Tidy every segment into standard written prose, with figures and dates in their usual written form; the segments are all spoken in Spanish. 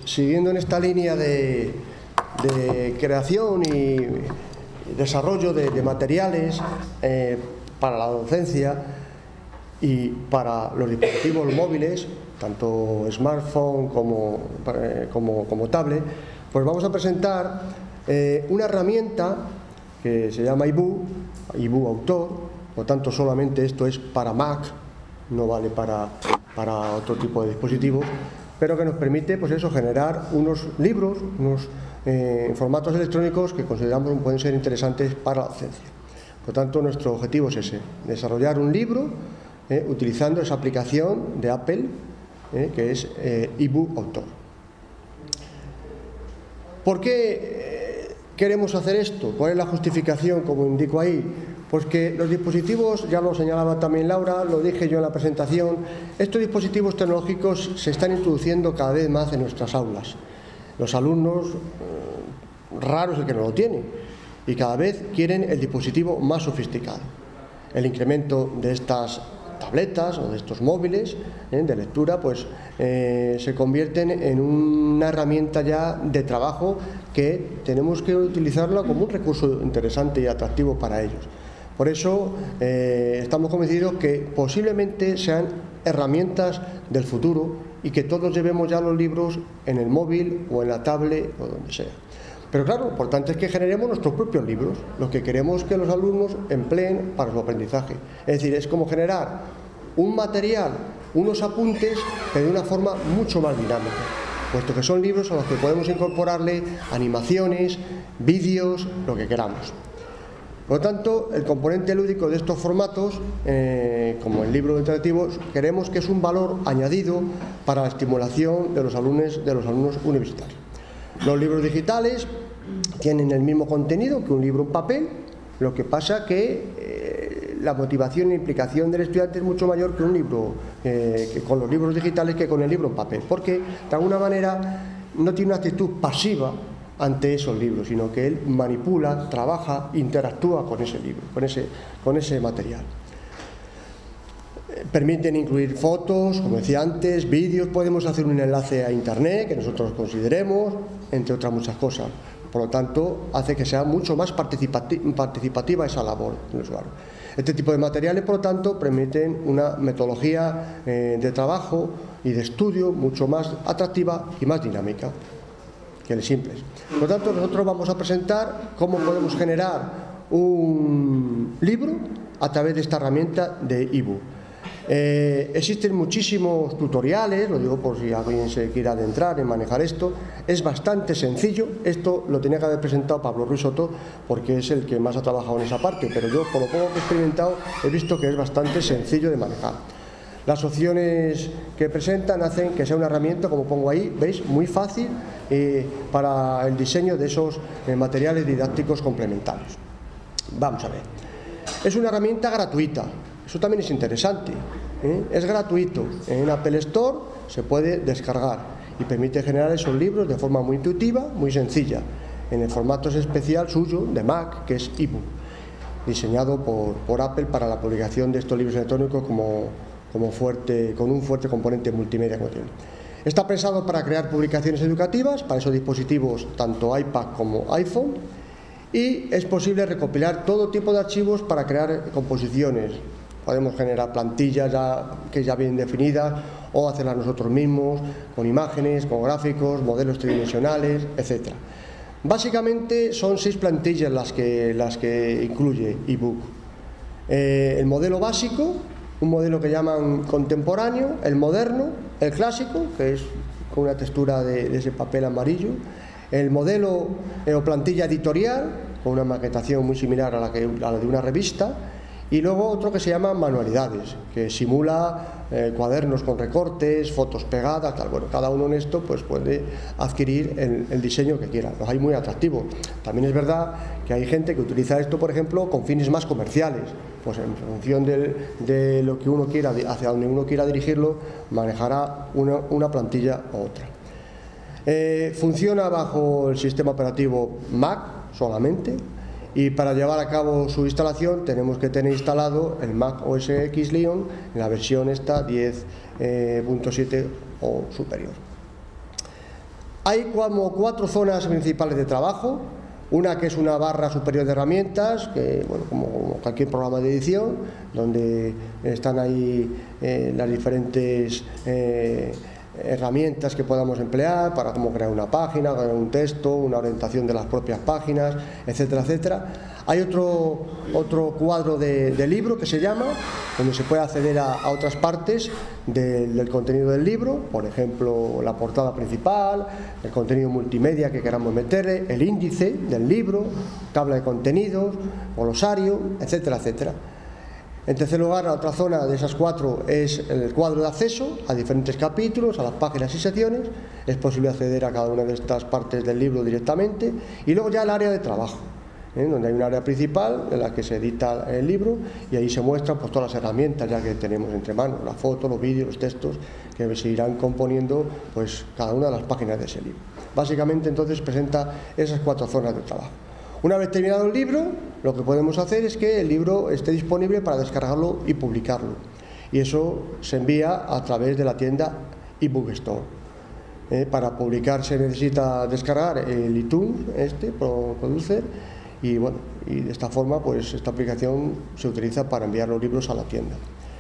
siguiendo en esta línea de creación y desarrollo de materiales para la docencia y para los dispositivos móviles, tanto smartphone como tablet, pues vamos a presentar una herramienta que se llama iBook Autor. Por tanto, solamente esto es para Mac, no vale para otro tipo de dispositivos, pero que nos permite, pues eso, generar unos libros, unos formatos electrónicos que consideramos pueden ser interesantes para la docencia. Por tanto, nuestro objetivo es ese, desarrollar un libro utilizando esa aplicación de Apple, que es iBook Autor. ¿Por qué queremos hacer esto? ¿Cuál es la justificación, como indico ahí? Pues que los dispositivos, ya lo señalaba también Laura, lo dije yo en la presentación, estos dispositivos tecnológicos se están introduciendo cada vez más en nuestras aulas. Los alumnos, raro es el que no lo tiene, y cada vez quieren el dispositivo más sofisticado. El incremento de estas tabletas o de estos móviles de lectura, pues se convierten en una herramienta ya de trabajo que tenemos que utilizarla como un recurso interesante y atractivo para ellos. Por eso estamos convencidos que posiblemente sean herramientas del futuro y que todos llevemos ya los libros en el móvil o en la tablet o donde sea. Pero claro, lo importante es que generemos nuestros propios libros, los que queremos que los alumnos empleen para su aprendizaje. Es decir, es como generar un material, unos apuntes, pero de una forma mucho más dinámica, puesto que son libros a los que podemos incorporarle animaciones, vídeos, lo que queramos. Por lo tanto, el componente lúdico de estos formatos, como el libro interactivo, queremos que es un valor añadido para la estimulación de los alumnos universitarios. Los libros digitales tienen el mismo contenido que un libro en papel, lo que pasa que la motivación e implicación del estudiante es mucho mayor que un libro, con los libros digitales, que con el libro en papel, porque de alguna manera no tiene una actitud pasiva ante esos libros, sino que él manipula, trabaja, interactúa con ese libro, con ese material. Permiten incluir fotos, como decía antes, vídeos, podemos hacer un enlace a internet que nosotros consideremos, entre otras muchas cosas. Por lo tanto, hace que sea mucho más participativa esa labor del usuario. Este tipo de materiales, por lo tanto, permiten una metodología de trabajo y de estudio mucho más atractiva y más dinámica que el simples. Por lo tanto, nosotros vamos a presentar cómo podemos generar un libro a través de esta herramienta de iBook. Existen muchísimos tutoriales, lo digo por si alguien se quiere adentrar en manejar esto. Es bastante sencillo. Esto lo tenía que haber presentado Pablo Ruiz Soto, porque es el que más ha trabajado en esa parte, pero yo, por lo poco que he experimentado, he visto que es bastante sencillo de manejar. Las opciones que presentan hacen que sea una herramienta, como pongo ahí, veis, muy fácil para el diseño de esos materiales didácticos complementarios. Vamos a ver. Es una herramienta gratuita. Eso también es interesante, es gratuito. En Apple Store se puede descargar y permite generar esos libros de forma muy intuitiva, muy sencilla, en el formato especial suyo de Mac, que es iBook, diseñado por Apple para la publicación de estos libros electrónicos con un fuerte componente multimedia. Está pensado para crear publicaciones educativas para esos dispositivos, tanto iPad como iPhone, y es posible recopilar todo tipo de archivos para crear composiciones. Podemos generar plantillas que ya vienen definidas o hacerlas nosotros mismos, con imágenes, con gráficos, modelos tridimensionales, etc. Básicamente son 6 plantillas las que incluye iBook. El modelo básico, un modelo que llaman contemporáneo, el moderno, el clásico, que es con una textura de ese papel amarillo, el modelo o plantilla editorial, con una maquetación muy similar a la de una revista, y luego otro que se llama manualidades, que simula cuadernos con recortes, fotos pegadas, tal. Bueno, cada uno en esto pues puede adquirir el diseño que quiera. Los hay muy atractivos. También es verdad que hay gente que utiliza esto, por ejemplo, con fines más comerciales. Pues en función de lo que uno quiera, hacia donde uno quiera dirigirlo, manejará una plantilla u otra. Funciona bajo el sistema operativo Mac solamente. Y para llevar a cabo su instalación tenemos que tener instalado el Mac OS X Lion en la versión esta 10.7 o superior. Hay como 4 zonas principales de trabajo. Una que es una barra superior de herramientas, que, bueno, como cualquier programa de edición, donde están ahí las diferentes herramientas que podamos emplear para cómo crear una página, crear un texto, una orientación de las propias páginas, etcétera, etcétera. Hay otro cuadro de libro que se llama, donde se puede acceder a otras partes del contenido del libro, por ejemplo, la portada principal, el contenido multimedia que queramos meterle, el índice del libro, tabla de contenidos, glosario, etcétera, etcétera. En tercer lugar, la otra zona de esas 4 es el cuadro de acceso a diferentes capítulos, a las páginas y secciones. Es posible acceder a cada una de estas partes del libro directamente. Y luego ya el área de trabajo, donde hay un área principal en la que se edita el libro, y ahí se muestran pues todas las herramientas ya que tenemos entre manos, las fotos, los vídeos, los textos, que se irán componiendo pues cada una de las páginas de ese libro. Básicamente entonces presenta esas 4 zonas de trabajo. Una vez terminado el libro, lo que podemos hacer es que el libro esté disponible para descargarlo y publicarlo, y eso se envía a través de la tienda eBook Store. Para publicar se necesita descargar el iTunes, Producer, y bueno, y de esta forma pues esta aplicación se utiliza para enviar los libros a la tienda.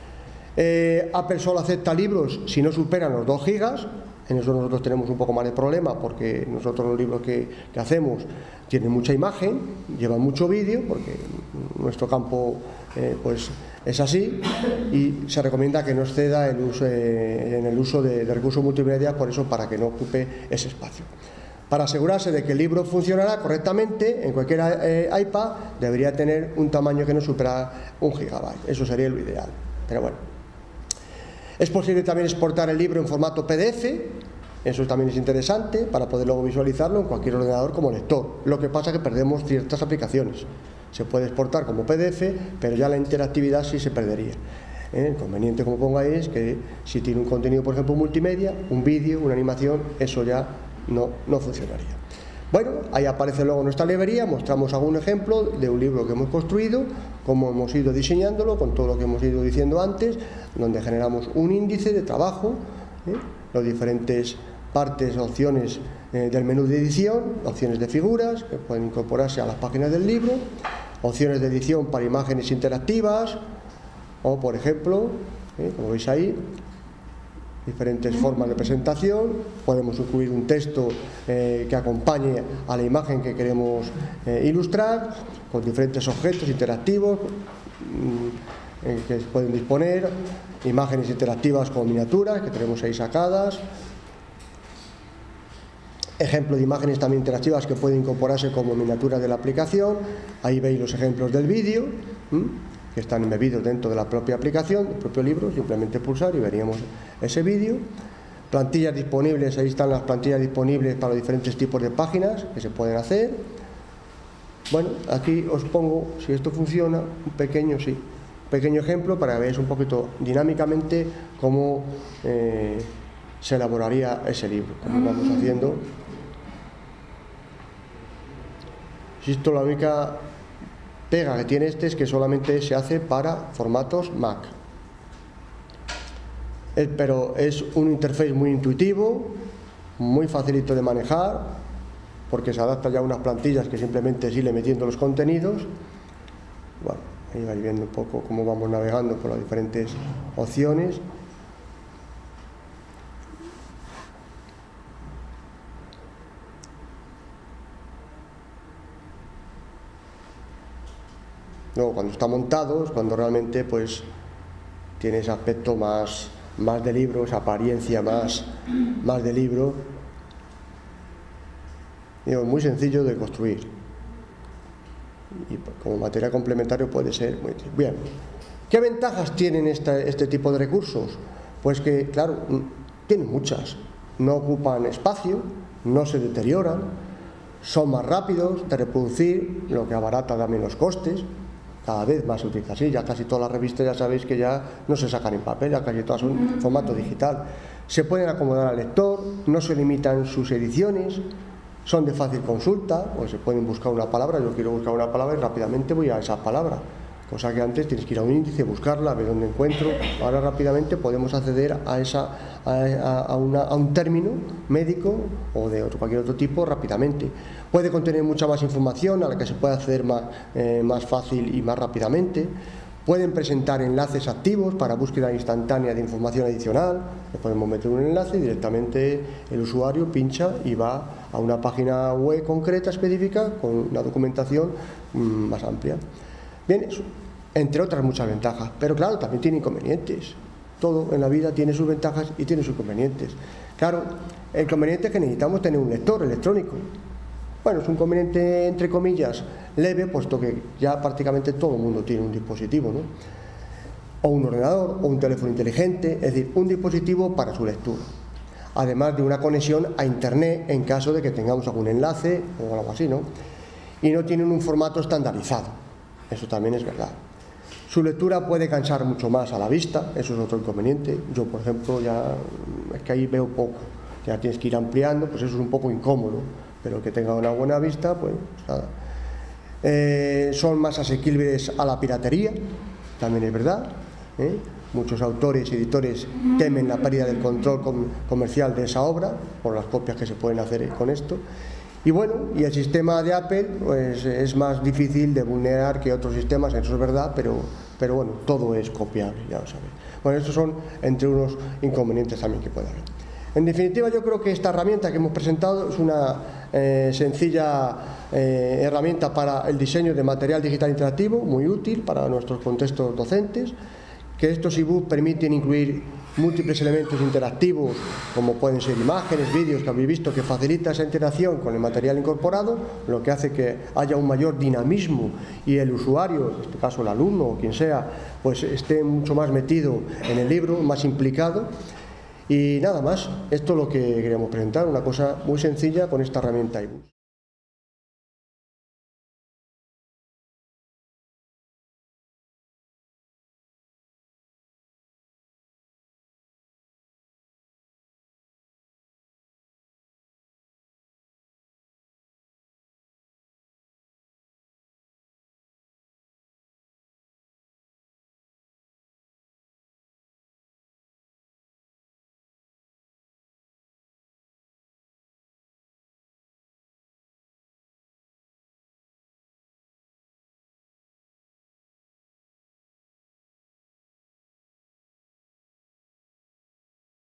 Apple solo acepta libros si no superan los 2 gigas. En eso nosotros tenemos un poco más de problema, porque nosotros los libros que hacemos tienen mucha imagen, llevan mucho vídeo, porque nuestro campo pues es así, y se recomienda que no exceda en el uso de recursos multimedia, por eso, para que no ocupe ese espacio. Para asegurarse de que el libro funcionará correctamente en cualquier iPad, debería tener un tamaño que no supera 1 gigabyte. Eso sería lo ideal, pero bueno. Es posible también exportar el libro en formato PDF, eso también es interesante, para poder luego visualizarlo en cualquier ordenador como lector. Lo que pasa es que perdemos ciertas aplicaciones. Se puede exportar como PDF, pero ya la interactividad sí se perdería. El conveniente, como pongáis, es que si tiene un contenido, por ejemplo, multimedia, un vídeo, una animación, eso ya no funcionaría. Bueno, ahí aparece luego nuestra librería, mostramos algún ejemplo de un libro que hemos construido, cómo hemos ido diseñándolo, con todo lo que hemos ido diciendo antes, donde generamos un índice de trabajo, las diferentes partes, opciones del menú de edición, opciones de figuras que pueden incorporarse a las páginas del libro, opciones de edición para imágenes interactivas, o por ejemplo, como veis ahí, diferentes formas de presentación. Podemos incluir un texto que acompañe a la imagen que queremos ilustrar, con diferentes objetos interactivos que se pueden disponer, imágenes interactivas con miniaturas que tenemos ahí sacadas, ejemplo de imágenes también interactivas que pueden incorporarse como miniaturas de la aplicación. Ahí veis los ejemplos del vídeo, que están embebidos dentro de la propia aplicación, del propio libro. Simplemente pulsar y veríamos ese vídeo. Plantillas disponibles, ahí están las plantillas disponibles para los diferentes tipos de páginas que se pueden hacer. Bueno, aquí os pongo, si esto funciona, un pequeño ejemplo para que veáis un poquito dinámicamente cómo se elaboraría ese libro, como vamos haciendo. Esto, la única pega que tiene es que solamente se hace para formatos Mac, pero es un interface muy intuitivo, muy facilito de manejar, porque se adapta ya a unas plantillas que simplemente sigue metiendo los contenidos. Bueno, ahí vais viendo un poco cómo vamos navegando por las diferentes opciones. Luego, cuando está montado, es cuando realmente pues tiene ese aspecto más de libro, esa apariencia más de libro. Digo, muy sencillo de construir, y como material complementario puede ser muy bien. ¿Qué ventajas tienen este tipo de recursos? Pues que, claro, tienen muchas. No ocupan espacio, no se deterioran, son más rápidos de reproducir, lo que abarata también los costes. Cada vez más se utiliza así, ya casi todas las revistas ya sabéis que ya no se sacan en papel, ya casi todas son en formato digital. Se pueden acomodar al lector, no se limitan sus ediciones, son de fácil consulta, pues se pueden buscar una palabra. Yo quiero buscar una palabra y rápidamente voy a esa palabra. cosa que antes tienes que ir a un índice, buscarla, ver dónde encuentro. Ahora rápidamente podemos acceder a un término médico o de cualquier otro tipo rápidamente. Puede contener mucha más información a la que se puede acceder más fácil y más rápidamente. Pueden presentar enlaces activos para búsqueda instantánea de información adicional. Le podemos meter un enlace y directamente el usuario pincha y va a una página web concreta, específica, con una documentación más amplia. Bien, eso, entre otras muchas ventajas, pero claro, también tiene inconvenientes. Todo en la vida tiene sus ventajas y tiene sus inconvenientes. Claro, el inconveniente es que necesitamos tener un lector electrónico. Bueno, es un inconveniente, entre comillas, leve, puesto que ya prácticamente todo el mundo tiene un dispositivo, ¿no? O un ordenador, o un teléfono inteligente, es decir, un dispositivo para su lectura. Además de una conexión a Internet en caso de que tengamos algún enlace o algo así, ¿no? Y no tienen un formato estandarizado, eso también es verdad. Su lectura puede cansar mucho más a la vista, eso es otro inconveniente. Yo, por ejemplo, ya es que ahí veo poco, ya tienes que ir ampliando, pues eso es un poco incómodo, pero que tenga una buena vista, pues nada. Son más asequibles a la piratería, también es verdad, ¿eh? Muchos autores y editores temen la pérdida del control comercial de esa obra por las copias que se pueden hacer con esto. Y bueno, y el sistema de Apple pues, es más difícil de vulnerar que otros sistemas, eso es verdad, pero bueno, todo es copiable, ya lo sabéis. Bueno, estos son entre unos inconvenientes también que puede haber. En definitiva, yo creo que esta herramienta que hemos presentado es una sencilla herramienta para el diseño de material digital interactivo, muy útil para nuestros contextos docentes, que estos ebooks permiten incluir múltiples elementos interactivos, como pueden ser imágenes, vídeos, que habéis visto, que facilita esa interacción con el material incorporado, lo que hace que haya un mayor dinamismo y el usuario, en este caso el alumno o quien sea, pues esté mucho más metido en el libro, más implicado. Y nada más, esto es lo que queríamos presentar, una cosa muy sencilla con esta herramienta ebooks.